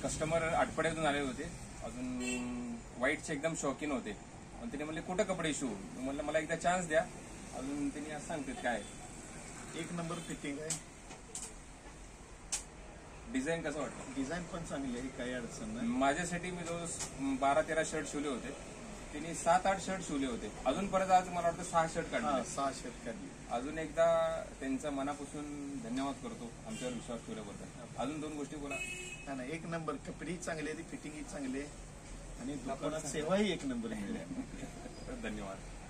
Customer आठवड्यातून आले होते, अजून वाईटचे एकदम शौकीन होते. आणि तिने म्हणले कुठं कपडे शिवू, म्हणलं मला एकदा चान्स द्या. अजून तिने असं सांगतात काय एक नंबर फिटिंग आहे. डिझाईन कसं वाटतं? डिझाईन पण चांगली आहे, काही अडचण नाही. माझ्यासाठी मी रोज 12-13 शर्ट शिवले होते, तिने 7-8 शर्ट शिवले होते. अजून परत आज मला वाटतं 6 शर्ट काढले. 6 शर्ट काढली. अजून एकदा त्यांचा मनापासून धन्यवाद करतो आमच्यावर विश्वास ठेवल्याबद्दल. अजून 2 गोष्टी बोला. नाही, एक नंबर कपडेही चांगले आहे, फिटिंगही चांगली आहे आणि दुकानात सेवाही एक नंबर मिळाली. धन्यवाद.